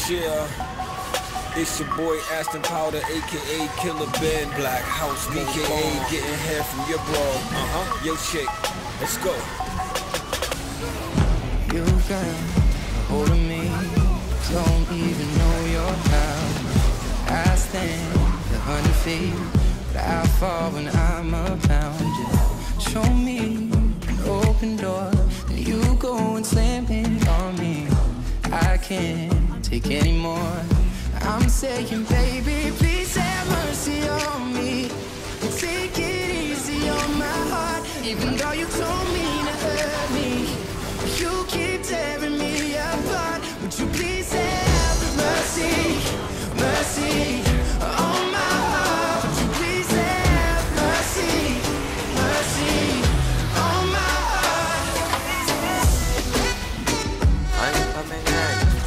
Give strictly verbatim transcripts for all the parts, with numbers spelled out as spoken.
Yeah, it's your boy Aston Powder, aka Killer Ben. Black House, B K A getting hair from your bro. Uh huh. Yo, chick, let's go. You got a hold of me, don't even know your how. I stand a hundred feet, but I fall when I'm around you. Show me an open door, and you go and slam it on me. I can't take any more. I'm saying, baby, please have mercy on me. Take it easy on my heart, even though you told me to hurt me. You keep tearing me apart. Would you please have mercy, mercy on my heart? Would you please have mercy, mercy on my heart? I'm coming in.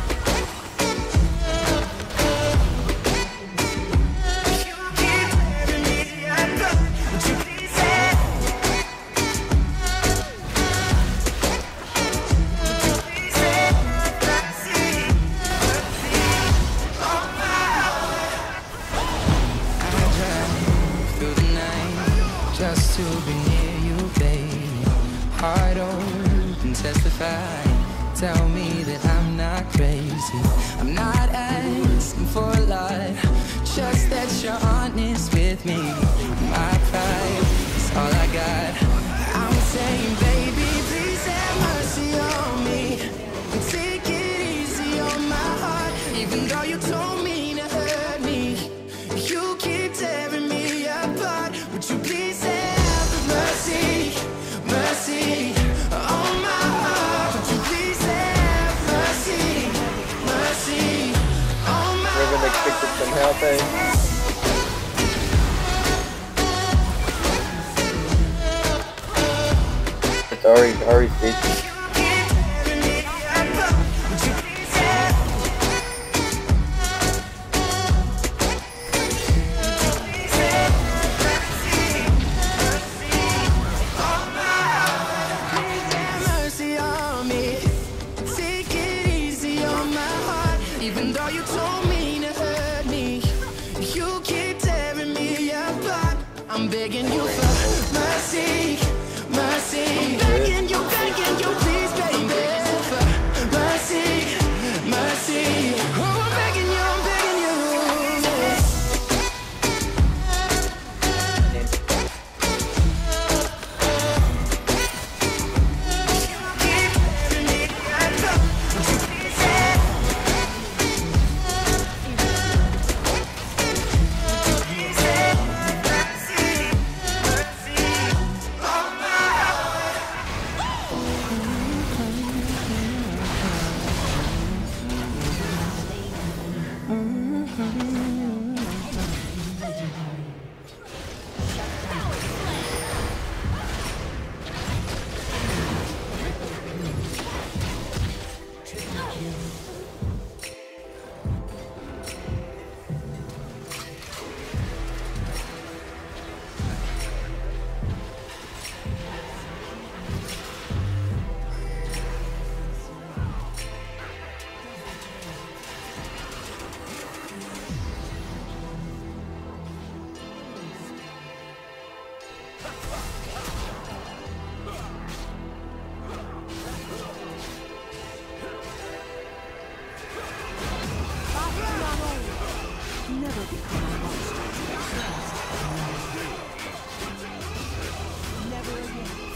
Just to be near you, baby. Heart open, testify. Tell me that I'm not crazy. I'm not asking for a lot, just that you're honest with me. My pride is all I got. I'm saying, baby, please have mercy on me. And take it easy on my heart, even though you told me to hurt me. You keep tearing me apart. Would you please have mercy, mercy on my heart? Would you please have mercy, mercy on my heart? We're gonna expect some help, eh? It's already, already staged. Even though you told me to hurt me, you keep tearing me apart. I'm begging you for mercy, mercy. I'm begging you, begging you, please, baby, for mercy, mercy. Oh, I'm begging you, I'm begging you. Never again.